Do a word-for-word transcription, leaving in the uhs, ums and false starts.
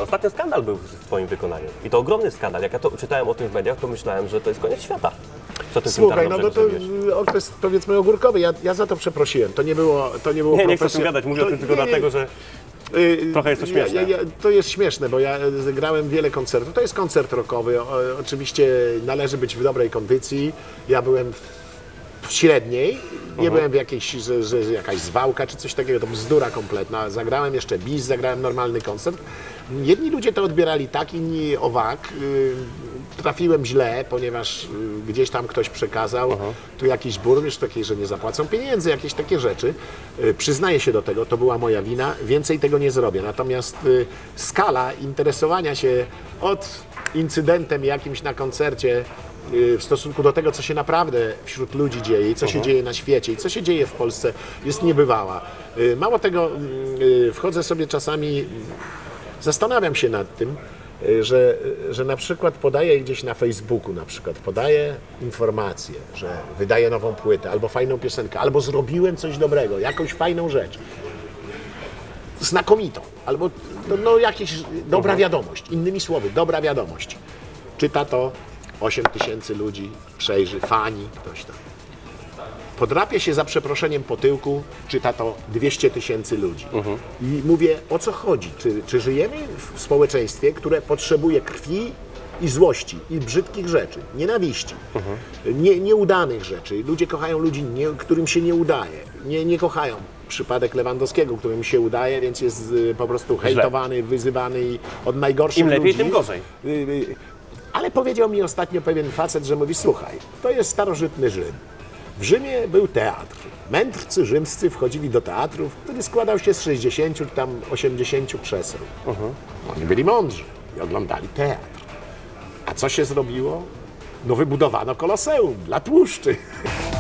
Ostatnio skandal był w twoim wykonaniu. I to ogromny skandal. Jak ja to czytałem o tym w mediach, to myślałem, że to jest koniec świata. Co ty Słuchaj, no bo to okres, powiedzmy, ogórkowy. Ja, ja za to przeprosiłem. To nie było, to nie było Nie, nie chcę o tym profesjo- gadać. Mówię to, o tym tylko nie, nie. dlatego, że Yy, trochę jest to śmieszne. Ja, ja, to jest śmieszne, bo ja grałem wiele koncertów. To jest koncert rockowy. O, oczywiście należy być w dobrej kondycji. Ja byłem w średniej. Nie byłem w jakiejś, że, że, że jakaś zwałka czy coś takiego. To bzdura kompletna. Zagrałem jeszcze bis, zagrałem normalny koncert. Jedni ludzie to odbierali tak, inni owak. Yy, trafiłem źle, ponieważ yy, gdzieś tam ktoś przekazał, Aha. tu jakiś burmistrz taki, że nie zapłacą pieniędzy, jakieś takie rzeczy. Yy, przyznaję się do tego, to była moja wina, więcej tego nie zrobię. Natomiast yy, skala interesowania się od incydentem jakimś na koncercie yy, w stosunku do tego, co się naprawdę wśród ludzi dzieje i co się dzieje na świecie i co się dzieje w Polsce, jest niebywała. Yy, mało tego, yy, wchodzę sobie czasami, zastanawiam się nad tym, że, że na przykład podaję gdzieś na Facebooku, na przykład podaję informację, że wydaję nową płytę, albo fajną piosenkę, albo zrobiłem coś dobrego, jakąś fajną rzecz, znakomitą, albo no, no jakieś dobra wiadomość, innymi słowy, dobra wiadomość. Czyta to osiem tysięcy ludzi, przejrzy, fani, ktoś tam. Podrapie się za przeproszeniem po tyłku, czyta to dwieście tysięcy ludzi. Uh-huh. I mówię, o co chodzi? Czy, czy żyjemy w społeczeństwie, które potrzebuje krwi i złości, i brzydkich rzeczy, nienawiści, uh-huh. nie, nieudanych rzeczy. Ludzie kochają ludzi, nie, którym się nie udaje. Nie, nie kochają. Przypadek Lewandowskiego, którym się udaje, więc jest y, po prostu hejtowany, wyzywany i od najgorszych im lepiej, ludzi. tym gorzej. Y, y, ale powiedział mi ostatnio pewien facet, że mówi, słuchaj, to jest starożytny Rzym. W Rzymie był teatr. Mędrcy rzymscy wchodzili do teatru, który składał się z sześćdziesięciu, tam osiemdziesięciu krzeseł. Uh-huh. Oni byli mądrzy i oglądali teatr. A co się zrobiło? No wybudowano Koloseum dla tłuszczy.